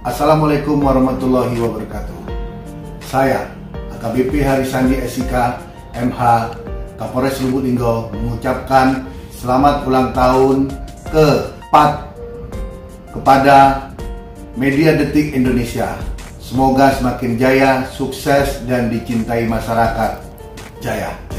Assalamualaikum warahmatullahi wabarakatuh. Saya AKBP.Harissandi S.I.K, MH, Kapolres Lubuklinggau mengucapkan selamat ulang tahun ke-4 kepada media DETIK Indonesia. Semoga semakin jaya, sukses, dan dicintai masyarakat. Jaya.